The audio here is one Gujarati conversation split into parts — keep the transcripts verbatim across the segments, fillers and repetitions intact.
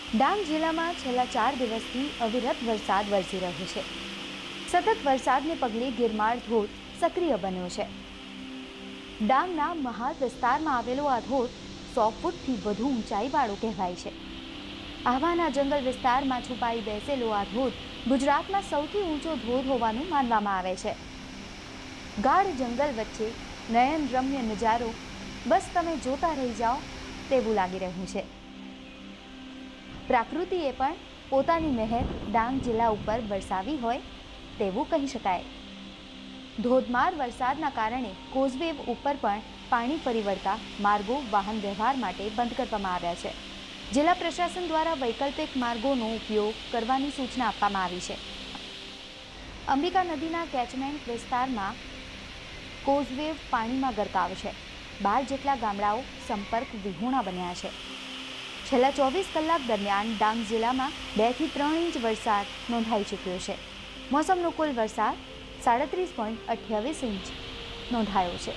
ડાંગ જિલ્લામાં છેલ્લા ચાર દિવસથી અવિરત વરસાદ વરસી રહ્યો છે। સતત વરસાદને પગલે ગિરમાળ ધોધ સક્રિય બન્યો છે। ડાંગના મહાલ વિસ્તારમાં આવેલો આ ધોધ સો ફૂટથી વધુ ઊંચાઈવાળો કહેવાય છે। આહવાના જંગલ વિસ્તારમાં છુપાઈ બેસેલો આ ધોધ ગુજરાતમાં સૌથી ઊંચો ધોધ હોવાનું માનવામાં આવે છે। ગાઢ જંગલ વચ્ચે નયનરમ્ય નજારો બસ તમે જોતા રહી જાઓ તેવું લાગી રહ્યું છે। પ્રકૃતિએ પણ પોતાની મહેર ડાંગ જિલ્લા ઉપર વરસાવી હોય તેવું કહી શકાય। ધોધમાર વરસાદના કારણે કોઝવે ઉપર પણ પાણી ફરી વળતા માર્ગો વાહન વ્યવહાર માટે બંધ કરવામાં આવ્યા છે। જિલ્લા પ્રશાસન દ્વારા વૈકલ્પિક માર્ગોનો ઉપયોગ કરવાની સૂચના આપવામાં આવી છે। અંબિકા નદીના કેચમેન્ટ વિસ્તારમાં કોઝવે પાણીમાં ગરકાવ છે। બાર જેટલા ગામડાઓ સંપર્ક વિહોણા બન્યા છે। છેલ્લા ચોવીસ કલાક દરમિયાન ડાંગ જિલ્લામાં બે થી ત્રણ ઇંચ વરસાદ નોંધાઈ ચૂક્યો છે। મોસમનો કુલ વરસાદ સાડત્રીસ પોઈન્ટ અઠ્યાવીસ ઇંચ નોંધાયો છે।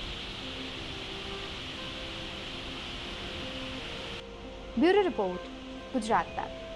બ્યુરો રિપોર્ટ, ગુજરાત તક।